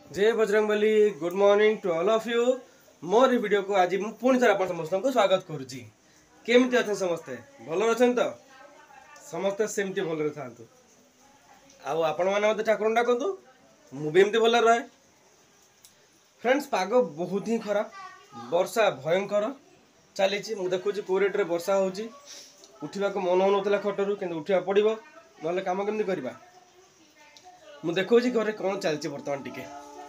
जय Bajrangbali. Good morning to all of you. मोर video को आज मु पुणी थर आपण समस्त को स्वागत करूची। केमती अछन समस्ते भल अछन तो समस्ते सेमती भल थांतु। आउ आपण माने मते ठाकुर डाकंतु मु भी एमती भल रहे। फ्रेंड्स पाग बहुत ही खराब, वर्षा भयंकर चली। मु देखुची कोरेट रे वर्षा होची, उठिबा को मन होनथला खटरू किंतु उठिबा पड़िबो नले काम केमती करबा। मु देखुची घरे कोन चलची वर्तमान टिके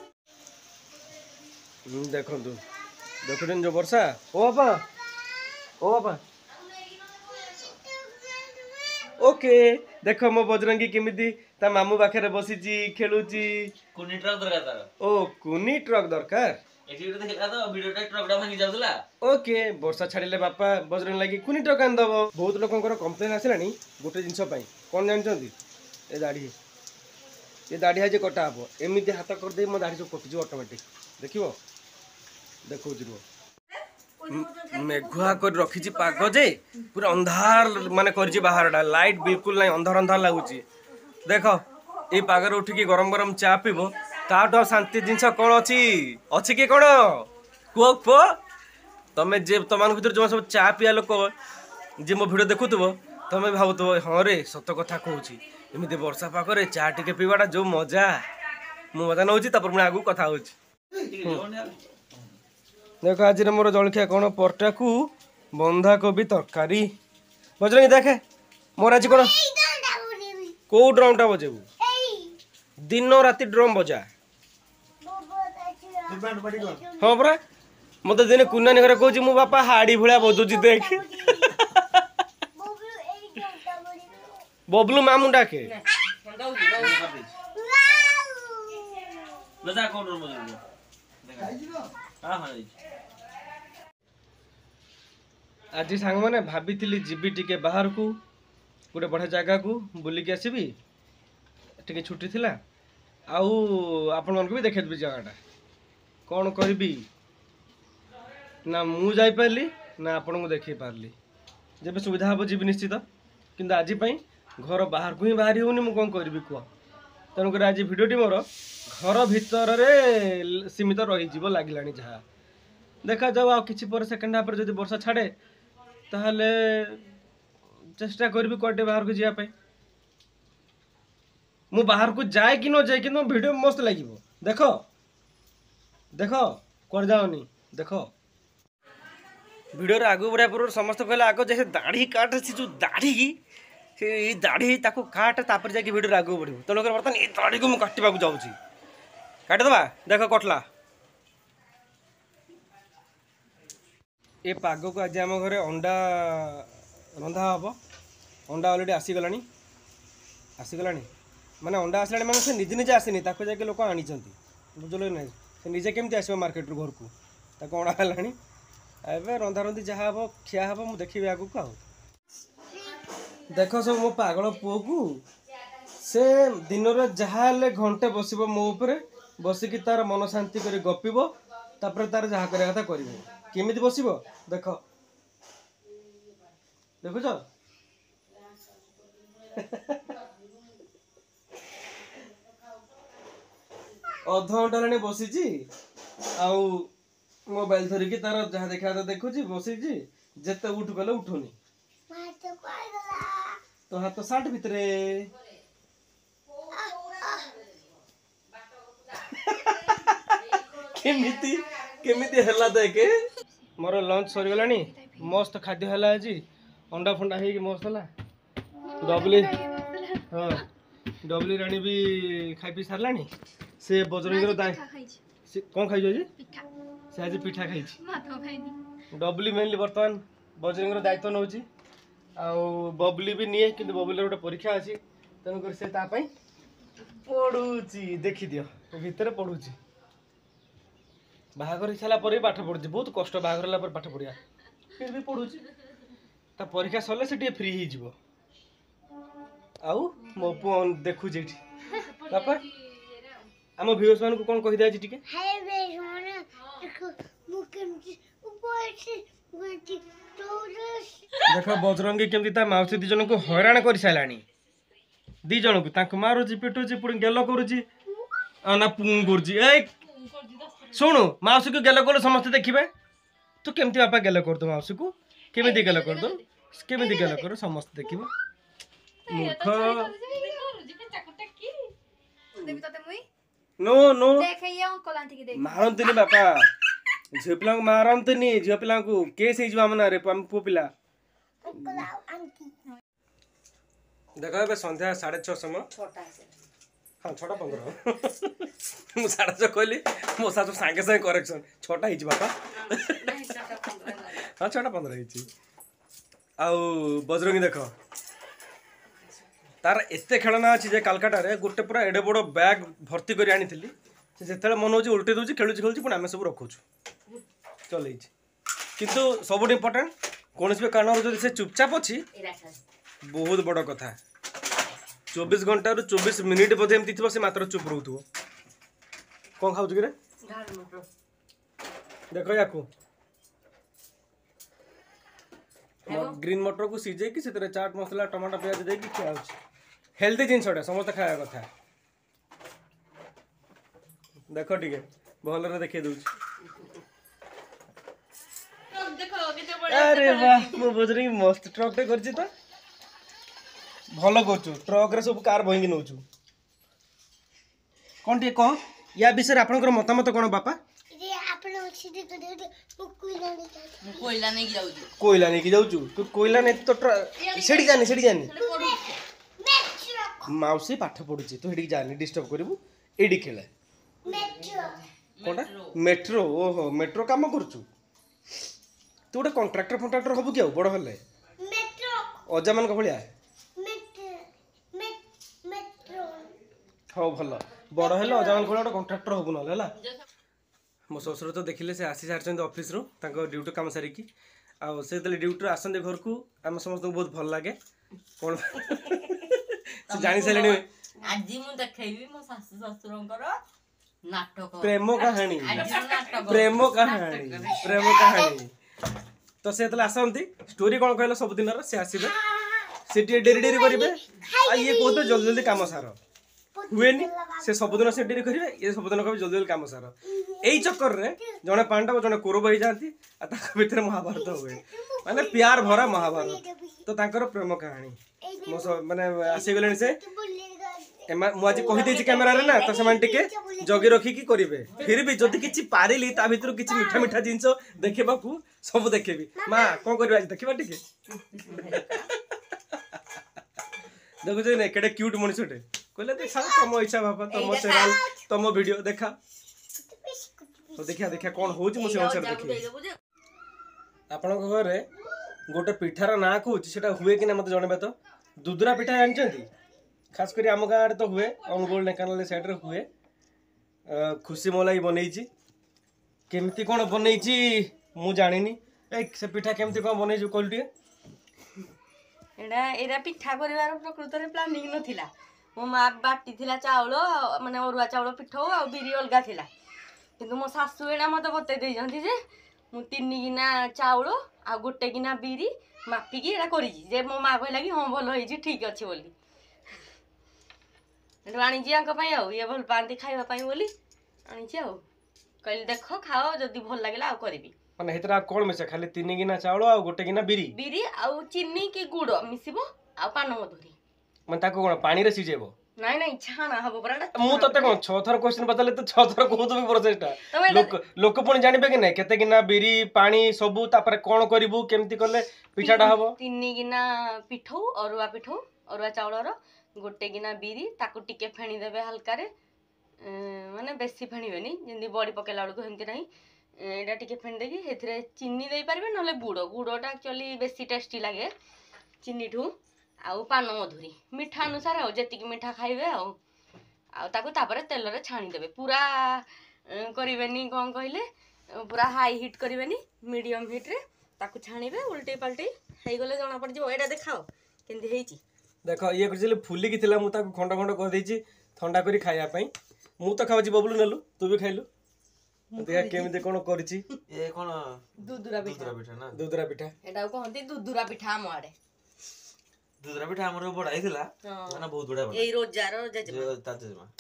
देखु देखुन जो वर्षा। ओ बापा ओके देख मो बजरंगी केमिति ता मामू पाखे बसीची खेलुची। कुनी ट्रक दरकार तार। ओ कुनी ट्रक दरकार एठी तो देखला तो वीडियो टा ट्रक डा भांगी जाउतला। ओके वर्षा छाड़िले बापा बजरंग लागी कुनी ट्रक आन दबो। बहुत लोकंकर कंप्लेन आसिलानी गोटे जिंस पई कोन जानचंदी ए दाढ़ी आज कटा हबो एमिति हाथ कर दे मो दाढ़ी सब कटि जो ऑटोमेटिक देखिबो। देखो मेघुआ कर रखी पाग जे पूरा अंधार माने कर बाहर टा लाइट बिल्कुल नहीं अंधार अंधार लगुच। देख ये पागर उठिकी गरम गरम चा पीब ताठू शांति जिनस कौन अच्छी कि कौन कुह कुह तमें जे तुम भर जो सब चा पिया लोक जे मो भिडियो देखुव तमें भावुव हाँ रे सत कथा कहूँ एमती वर्षा पागरे चा टे पीवाटा जो मजा मु मजा नौ पुणी आगू कथा हो। देख आज मोर जलखिया कौन परटाकू बंधा कोबी तरकारी। बजरंगी देखे मोर आज कौन कौ ड्रम टा बजेबू दिन राति ड्रम बजा। हाँ परा मत दिने कुनानी घर कहूँ मो बापा हाड़ी भाया बजुची देख। बबलू मामू डाके आज सांग मैंने भाभी जीवी टिके बाहर को गोटे बढ़िया जगह को बुलिकी आसबि टिके छुट्टी थिला आउ आपण मन को भी देखेबी जगहटा कौन करी ना मु जाई पारली ना आपण को देखई पारली। जब सुविधा हम जीवी निश्चित किंतु आज घर बाहर को ही बाहरी होनी मु कौन करी कह। तेणुक आज भिडटी मोर घर भितर रे सीमित रही लगिलानी जहाँ देखा जाऊ आ किछि पर सेकेंड हाफ रे जदि वर्षा छाड़े ताहले चेष्टा करी कटे बाहर को जावाई। मु बाहर को जाए कि न जाए कि वीडियो मस्त लगे। देख देख कर जाओनी देख वीडियो आगू बढ़िया पूर्व समस्त कहले आग जैसे दाढ़ी काट से जो दाढ़ी से दाढ़ी ताको काट तापर जाके वीडियो आगू बढ़िबो। तेणुक बर्तमान ये दाढ़ी को मु काटिबा को जाउची काटिदेबा। देख कटला ये पाग को आज आम घरे अंडा रंधा हम। अंडा अलरेडी आसीगला माने अंडा आसला माने से निजे निजे आसनी ताको जाके लोक आनी बुझल ना से निजे केमती आसो मार्केट घर को ताको अणा है एवं रंधा रंधी जहाँ हम खिया हम मुझे देखी आगू आ देख सब मो पागल पुओ को से दिन जहाँ घंटे बस मो उपरे बसिकी तार मन शांति कर गपिब तापर तार जहाँ करा कथा कर केमिति बस देख देखुच अध घंटा लानी बसीची आउ मोबाइल धरिकी तार जहाँ देखा देखुची बसीची जेते उठ गले उठुनी तो हाथ साठ भितरे केमिति केमिति हला देखे मोर लंच सरी गलानी मस्त खाद्य हला आज अंडा फंडा हे मस्त हला डबली। हाँ डबली रानी भी खाई पी सारलानी से बजरंगी दाई से कौन खाई जी से आज पिठा खाई डबली मेनली बर्तमान बजरंगी दायित्व नौ बबली भी निए कि बबली गोटे परीक्षा अच्छी तेणुक से पढ़ुची देखी दियो भितर पढ़ुची बाहागर सारा पर पाठ पढ़ुची बहुत कष्ट बाहागर पाठ पढ़िया फिर भी पढ़ुची ता परीक्षा सरले से फ्री हो आउ मो पुओ देखुची बापा आम व्यूअर्स मान को कौन कहि दिया टिके देख बजरंगी केमती ता माउसी दी जन को हैरान कर साराणी दी जन को मारुची पिटुची पुणी गेल करुची ना पुंग गुरुजी ए सुनु माउसी को गेलो कर समस्त देखिबे तू केमती बापा गेलो कर दो माउसी को केमती गेलो कर दो केमती गेलो कर समस्त देखिबे मूर्ख नो नो मारंतनी बापा झियो पिला को मारंतनी झियो पिला को केस हे जवा मना रे पु पिला देखो ए संध्या 6:30 समय हाँ 6:15 मु 6:30 कहली मो सासु सांगे सांगे करेक्शन 6टा हिज बापा हाँ 6:15 हिज आउ बजरंगी देख तार एते खेलना अच्छी जे कालकाटा रे गोटे पूरा एडे बड़ बैग भर्ती कर आनी से जिते मन हो उल्टे दूसरी खेलुची खेलुची पुणी आम सब रखुचु चल किंतु सब इम्पोर्टाट कौन भी कारण जो से चुपचाप अच्छी बहुत बड़ कथा 24 घंटा रु 24 मिनिट बोधे एमती थी से मात्र चुप रहू कौन खाऊ कि देख या ग्रीन मटर को सीझे कि चाट मसला टमाटो प्याज दे खिया हेल्दी जिनसटा समस्त खाया कथा देख टे भल देखे दूँ अरे वाह मो बजरंगी मस्त ट्रक टे कर भल कर ट्रक रे सब कार बहिंगी नौ कौन टे कह या विषय आपनकर मतामत कौन बापा कोयला नहीं जाऊँ तू कोयला नहीं तो सेठी जानी माउसी पाठ पढ़ुची तू हेडी जानी डिस्टर्ब करू एडी खेला कोनटा मेट्रो ओहो मेट्रो काम करचु तू गोटे कॉन्ट्रैक्टर फंट्रैक्टर हबु कि बड़ हेले अजा मान भलिया हाँ भल बड़ हेले अजा मान गोटे कॉन्ट्रैक्टर हबु ना मो ससुर तो देखिले से आसी सारी ऑफिस रू ड्यूटी काम सारिकी आउ से ड्यूटी आसते घर को आम समस्त बहुत भल लगे कौन से जानी सारे आज मु देखैबी मो सासु ससुरंकर नाटक प्रेम कहानी प्रेम कहानी तो से आसती स्टोरी कौन कहल सब दिन से आसबे से डेरी डेरी करेंगे ये कहते जल्दी जल्दी काम सार हुए से सबुदिन से डेरी करेंगे ये सबुदिन कह जल्दी जल्दी काम सार यही चक्कर में जड़े पांडव जड़े कौरव हो जाती भितर महाभारत हुए माने प्यार भरा महाभारत तो तांकर प्रेम कहानी मो माने आसीगले से मुझे कहीदे कैमेरा रे ना तो से जगी रखिकी करेंगे फिर भी जदि किसी पारिली ता भितर किसी मीठा मीठा जिनस देखा सब देखेबी माँ कौन कर आज देखा टे देखुच ना केटे क्यूट मनीषटे कहले देखा तुम इच्छा बाबा तुम चैनल तुम वीडियो देखा तो देखा देखा कौन हो अनुसार देखिए आपण घर गोटे पिठार ना कौन हुए कि ना मत जनबे तो दुदरा पिठा जानते खास कर आम गाँव तो हुए अनुगोल ढेकानाल साइड हुए खुशी मलाई बनई केमती कौन बनई मु जानी से पिठा केमती कौन बनई कहलु टे एटा पिठा करिवार प्रकृत रे प्लानिंग नथिला मो माँ बाटी थिला चाउल माने अरुआ चाउल पिठो आ बिरी अलगा थिला किंतु मो सासु एना मते बतै दे जंती जे मु 3 गिना चाउल आ गोटे गिना बिरी मापिकी एटा करी जे मो माँ कहला कि हां भलो होई ठीक अछि बोली एटु आनी जी अंक पई आ ये भल पांती खाइबा पई बोली आनी छी आ कहली देखो खाओ जदी भल लागला आ करबी माने हेतरा कोन मिसे खाली 3 गिना चाउल आ गोटे गिना बिरी आ चीनी की गुड़ मिसिबो आ पान मधुरी माने ताको कोन पानी रे सिजेबो नहीं नहीं छाना हबो पराडा मु तते कोन 6 थर क्वेश्चन बतले तो 6 थर कहू तो प्रोसेसटा लोक पण जानिबे कि नै केते गिना बिरी पानी सबु तापर कोन करबू केमती करले पिठाटा हबो 3 गिना पिठौ अरुआ चाउलर गोटे गिना बिरी ताको टिके फेणी देबे हल्का रे माने बेसी फेणीबेनी जिंदी बड़ी पकेला बेलको हेमती नाही एटा टिके फेणी देगी हेथरे चीनी देई पारबे नले गुड़टा एक्चुअली बेसी टेस्टी लागे चीनी ठू आउ पान मधुरी मीठा अनुसार आउ जेतिकी मीठा खाइबे आउ ताको तापरे तेल रे छाणी देबे पूरा करिवेनी कोन कहिले पूरा हाई हिट करिवेनी मीडियम हिट रे ताको छाणीबे उल्टे पलटे हेई गले जणा पड़ जिवो एटा देखाओ केंदी हेईची देखो ये कुछ फुली की थिला मु ताको खंड खंड कर देछि ठंडा करी खाया पई मु तो खावछि बबलू नेलु तू भी खाइलु देखा केमिते कोन करछि ए कोन दुदुरा पिठा ना दुदुरा पिठा एटा कहंती दुदुरा पिठा हम आडे दुदुरा पिठा हमर बडाई थिला माने बहुत बडा ए रोजार जेजमा ताजेमा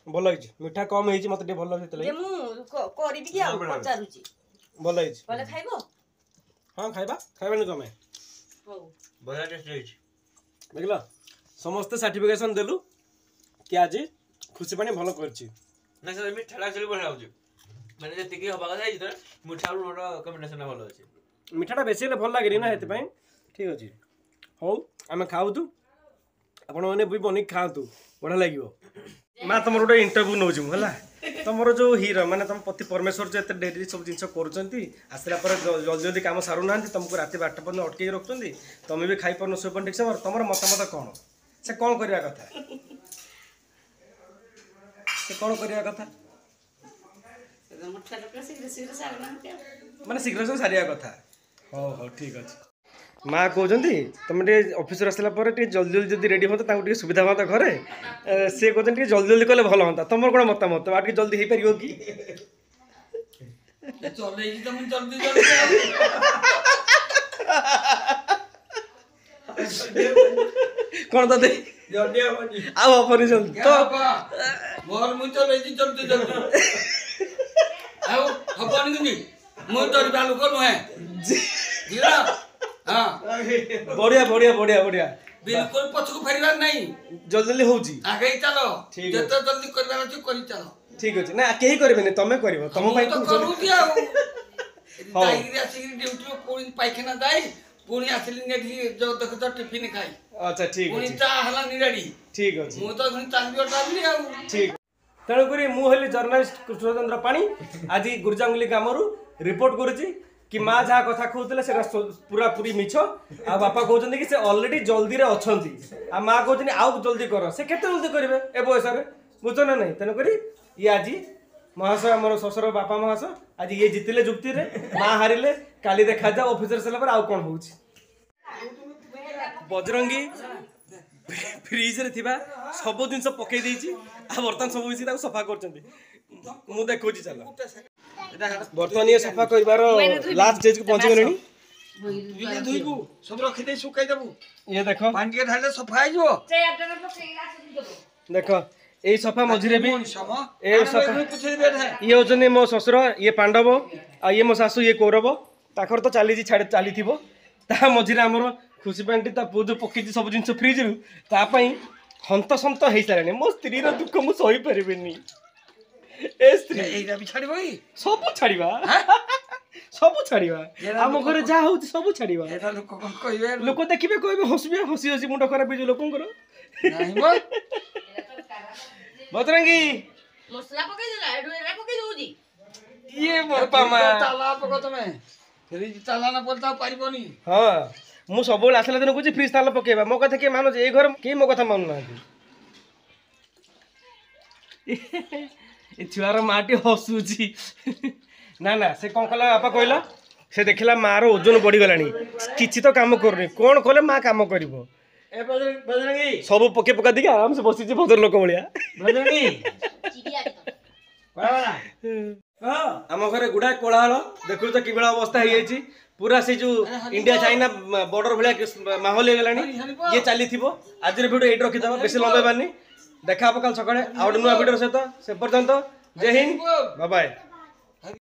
ଭଲ ହେଇଛି ମିଠା କମ ହେଇଛି ମତେ ଟିକେ ଭଲ ହେଇଥିଲା ଯେ ମୁଁ କରିବି କି ଆଉ ପଚାରୁଛି ଭଲ ହେଇଛି କହିଲେ ଖାଇବ ହଁ ଖାଇବା ଖାଇବାନି କମେ ହଉ ବଢିଆ ଟେଷ୍ଟ ହେଇଛି ଦେଖିଲ ସମସ୍ତେ ସାର୍ଟିଫିକେସନ ଦେଲୁ କି ଆଜି ଖୁସି ପାଣି ଭଲ କରିଛି ନା ସେ ମିଠାଟା actually ବଢିଆ ହଉଛି ମାନେ ଯେତିକି ହବା କଥା ହେଇଛି ତ ମିଠା ଆଉ ଲୁଣର କମ୍ବିନେସନ ଭଲ ଅଛି ମିଠାଟା ବେଶୀ ହେଲେ ଭଲ ଲାଗେନି ନା ସେଥିପାଇଁ ଠିକ ଅଛି ହଉ ଆମେ ଖାଉଛୁ ଆପଣମାନେ ବି ବନେଇକି ଖାଆନ୍ତୁ ବଢ଼ିଆ ଲାଗିବ ମା ତମର ଗୋଟେ ଇଣ୍ଟରଭ୍ୟୁ ନେଉଛି ମୁଁ ହେଲା ତମର ଯୋଉ ହିରୋ ମାନେ ତମ ପତି ପରମେଶ୍ୱର ଯୋଉ ଏତେ ଡେରି ସବୁ ଜିନିଷ କରୁଛନ୍ତି ଆସିଲା ପରେ ଜଲ୍ଦି ଜଲ୍ଦି କାମ ସାରୁନାହାନ୍ତି ତମକୁ ରାତି 12ଟା ପର୍ଯ୍ୟନ୍ତ ଅଟକେଇକି ରଖୁଛନ୍ତି ତମେ ବି ଖାଇପାରୁନ ଶୋଇପାରୁନ ଠିକ ସମୟରେ ତମର ମତାମତ କ'ଣ ସେ କ'ଣ କରିବା କଥା ସେ କ'ଣ କରିବା କଥା ମାନେ ଶୀଘ୍ର ସବୁ ସାରିବା କଥା ହଉ ହଉ ଠିକ ଅଛି ମା କହୁଛନ୍ତି ତମେ ଟିକେ ଅଫିସରୁ ଆସିଲା ପରେ ଟିକେ ଜଲ୍ଦି ଜଲ୍ଦି ଯଦି ରେଡ଼ି ହୁଅନ୍ତା ତାଙ୍କୁ ଟିକେ ସୁବିଧା ହୁଅନ୍ତା ଘରେ ସେ କହୁଛନ୍ତି ଟିକେ ଜଲ୍ଦି ଜଲ୍ଦି କଲେ ଭଲ ହୁଅନ୍ତା ତମର କ'ଣ ମତାମତ ଆଉ ଟିକେ ଜଲ୍ଦି ହେଇପାରିବ କି କ'ଣ ତତେ ଆଉ ହବନି ଜଲ୍ଦି ତ ବଢିଆ ବଢିଆ ବଢିଆ ବଢିଆ बिल्कुल पछकु फेरिबार नहीं जल्दी जल्दी होउची आगे चलो ठीक है। जते जल्दी करबार अछि करि चलो ठीक अछि ना केही करबेनी तमे करबो तम पई तो करू दिया दाइरी आसी ड्यूटी में पुणी पाइखाना जाई पुणी आसिली नेठी जो देख तो टिफिन खाई अच्छा ठीक पुणी अछि चा हला निराडी ठीक अछि मु तो घणी चालबी ओटाबली आ ठीक तेणु करी मु हेली जर्नलिस्ट कृष्णचंद्र पाणी आज गुरजांगुली गामरू रिपोर्ट करूची कि माँ जहाँ कथा कहते पूरा पूरी मिछ आ बापा कहते कि से ऑलरेडी जल्दी रे अछंती आ माँ कहते आउ जल्दी कर से केते जल्दी करेंगे ए बयस बुझ ना नहीं तेणुक ये आज महाशय आम शशुर बापा महाशय आज ये जितिले जुक्ति रे माँ हारिले काली देखा जाओ ऑफिसर सारा पर आउ कौन हो बजरंगी फ्रिज रे थिबा सब जिनस पकई देछि आ बर्तन सब मिसी ताको सफा करछन्ती मु देखौछि चलो बर्तन ये सफा करबार लास्ट स्टेज को पहुंच गलेनी ये धुइबू सब रखि दे सुकाई देबू ये देखो पानी के ढाले सफा हो जो देखो ए सफा मझिरे भी समा ए सफा पूछ बैठ है ये होचने मो ससुर ये पांडव आ ये मो सासू ये कौरव ताकर तो चली छाड़ चली थिबो ता मझिरे हमर खुशी पांटी ता पूजु पकी सब जिंस फ्रिज रु ता पई हंत संत हे सारानी मो स्त्री रो दुख मु सही परिबेनी ए स्त्री एइरा भी छाड़ी भाई सब छाड़ीबा सब छाड़ीबा हम घरे जा होती सब छाड़ीबा एटा लोक कोन कहिबे लोक देखिबे कहबे हसबे हसी हसी मुंड खराब बिजु लोकंकर नाही मो बजरंगी मसला पकई देला एडु एरा पकई दोजी ये बापा मा ताला पको तमे फ्रिज ताला ना बोलता पारिबोनी हां मु सबोल आसला दिन कहूँ फ्रिज ताला पकेबा मो कथा के मानो ए घर के मो कथा मानु ना ए छुआर माटी हसुची ना ना से कौन कला बापा कहला से देखला मार ओजन बढ़ी गलानी किछि तो काम करनी कौन कले माँ काम करिवो ए बजरंगी सब पके पका दिके आराम से बसी जे भद्र लोक भलिया बजरंगी चिड़िया बाबा हां आम घरे गुड़ा कोलाहल देखु तो किबेला अवस्था हो जाइछि पूरा से जो इंडिया चाइना बॉर्डर भलिया माहौल हो गलानी ये चली थिबो आज रे वीडियो एट रखि दबा बेसी लंबे बानी देखा आप कल सकाळे आउट नुआ वीडियो सहित से पर्यंत जय हिंद बाय बाय।